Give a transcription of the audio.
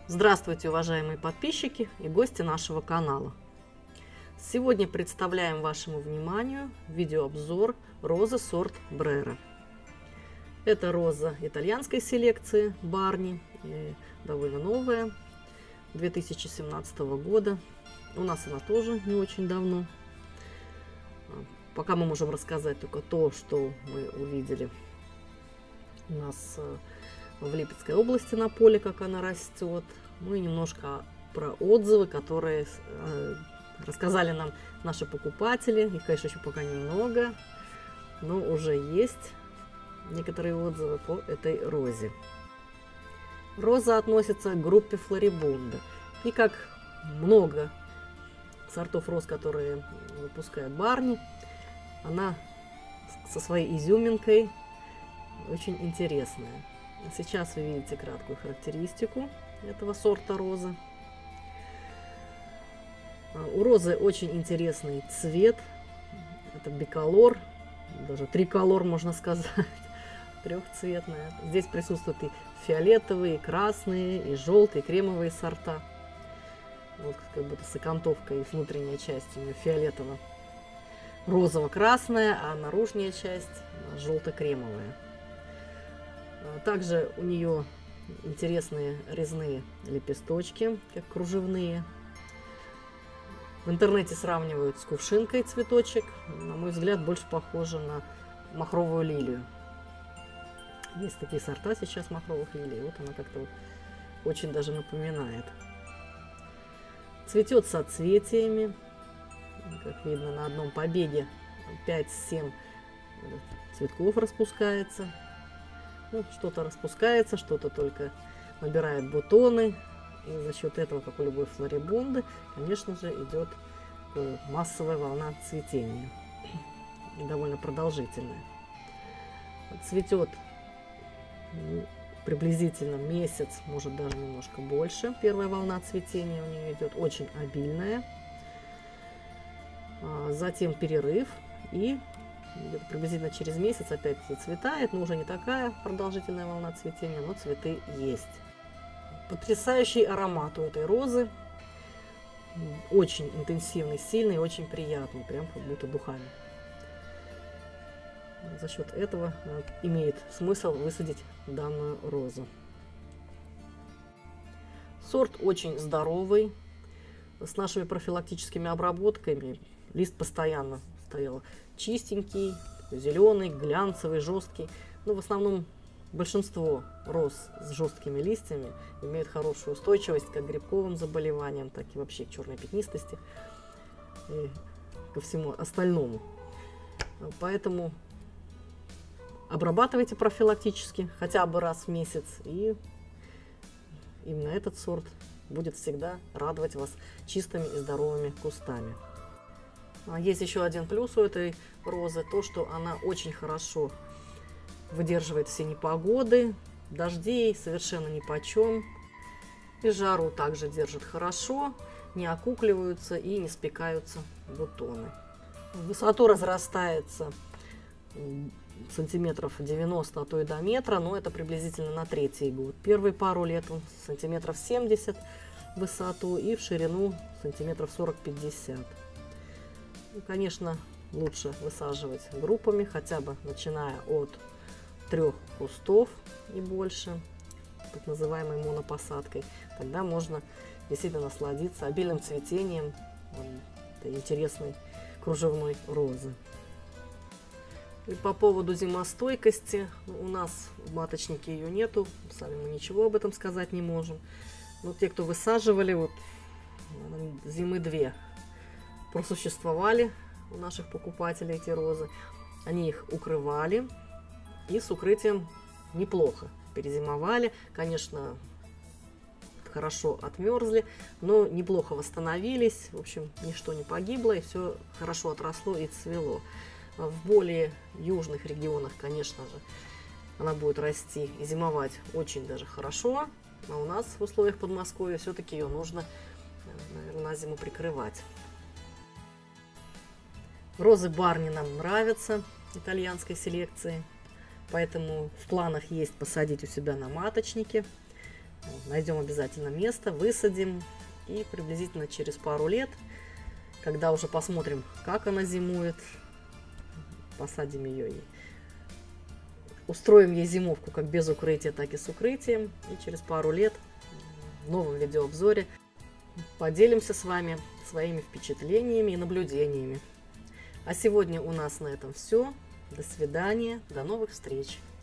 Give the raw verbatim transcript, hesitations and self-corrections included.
Здравствуйте, уважаемые подписчики и гости нашего канала. Сегодня представляем вашему вниманию видеообзор розы сорт Брера. Это роза итальянской селекции Барни, довольно новая, две тысячи семнадцатого года. У нас она тоже не очень давно. Пока мы можем рассказать только то, что мы увидели у нас в Липецкой области на поле, как она растет. Ну и немножко про отзывы, которые э, рассказали нам наши покупатели. Их, конечно, еще пока немного, но уже есть некоторые отзывы по этой розе. Роза относится к группе флорибунда. И как много сортов роз, которые выпускает Барни, она со своей изюминкой очень интересная. Сейчас вы видите краткую характеристику этого сорта розы. У розы очень интересный цвет. Это биколор, даже триколор, можно сказать, трехцветная. Здесь присутствуют и фиолетовые, и красные, и желтые, и кремовые сорта. Вот как будто с окантовкой, внутренняя часть у нее фиолетово розово-красная, а наружная часть желто-кремовая. Также у нее интересные резные лепесточки, как кружевные. В интернете сравнивают с кувшинкой цветочек. На мой взгляд, больше похоже на махровую лилию. Есть такие сорта сейчас махровых лилий. Вот она как-то вот очень даже напоминает. Цветет соцветиями. Как видно, на одном побеге пять-семь цветков распускается. Ну, что-то распускается, что-то только набирает бутоны. И за счет этого, как у любой флорибунды, конечно же, идет массовая волна цветения. И довольно продолжительная. Цветет приблизительно месяц, может даже немножко больше. Первая волна цветения у нее идет очень обильная. Затем перерыв, и приблизительно через месяц опять зацветает, но уже не такая продолжительная волна цветения, но цветы есть. Потрясающий аромат у этой розы, очень интенсивный, сильный, очень приятный, прям как будто духами. За счет этого имеет смысл высадить данную розу. Сорт очень здоровый, с нашими профилактическими обработками. Лист постоянно стоял чистенький, зеленый, глянцевый, жесткий. Но в основном большинство роз с жесткими листьями имеют хорошую устойчивость как к грибковым заболеваниям, так и вообще к черной пятнистости и ко всему остальному. Поэтому обрабатывайте профилактически хотя бы раз в месяц, и именно этот сорт будет всегда радовать вас чистыми и здоровыми кустами. Есть еще один плюс у этой розы, то, что она очень хорошо выдерживает все непогоды, дождей совершенно нипочем, и жару также держит хорошо, не окукливаются и не спекаются бутоны. В высоту разрастается сантиметров девяносто, а то и до метра, но это приблизительно на третий год. Первые пару лет он сантиметров семьдесят в высоту и в ширину сантиметров сорок-пятьдесят. Ну, конечно, лучше высаживать группами, хотя бы начиная от трех кустов и больше, так называемой монопосадкой. Тогда можно действительно насладиться обильным цветением этой интересной кружевной розы. И по поводу зимостойкости, у нас в маточнике ее нету, сами мы ничего об этом сказать не можем. Но те, кто высаживали, вот зимы две просуществовали у наших покупателей эти розы, они их укрывали и с укрытием неплохо перезимовали. Конечно, хорошо отмерзли, но неплохо восстановились. В общем, ничто не погибло, и все хорошо отросло и цвело. В более южных регионах, конечно же, она будет расти и зимовать очень даже хорошо. А у нас в условиях Подмосковья все-таки ее нужно, наверное, на зиму прикрывать. Розы Барни нам нравятся, итальянской селекции. Поэтому в планах есть посадить у себя на маточнике. Найдем обязательно место, высадим. И приблизительно через пару лет, когда уже посмотрим, как она зимует, посадим ее и устроим ей зимовку как без укрытия, так и с укрытием. И через пару лет в новом видеообзоре поделимся с вами своими впечатлениями и наблюдениями. А сегодня у нас на этом все. До свидания, до новых встреч!